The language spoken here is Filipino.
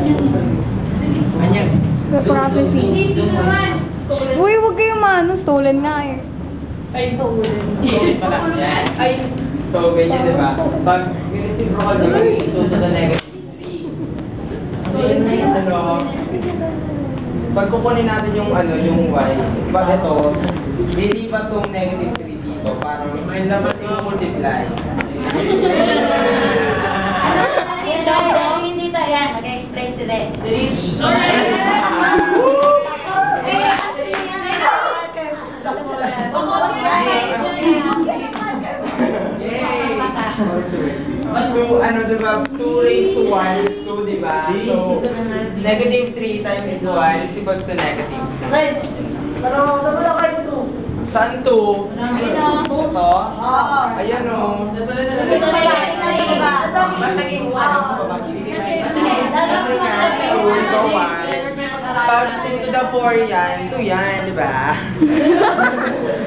Anyang. Prophecy. Uy, huwag kayong maano. Stolen nga eh. Ay, so, ganyan, diba? Pag reciprocal naman, ito sa the negative 3. So, yun na yung ano, pag kukunin natin yung yung y, pag ito, lilipat tong negative 3 dito, para may laman yung multiply. Hindi tayo yan. Mag-explain sila eh. So, diba, 2 raised to 1 is 2, diba? So, negative 3 times 1 is equal to negative 3. Pero, wala kayo ito. Saan 2? Ito? Ayan o. Ito kaya, ito ba? Ba't naging 1? Ito 1. Pag 2 to the 4 yan, 2 yan, diba?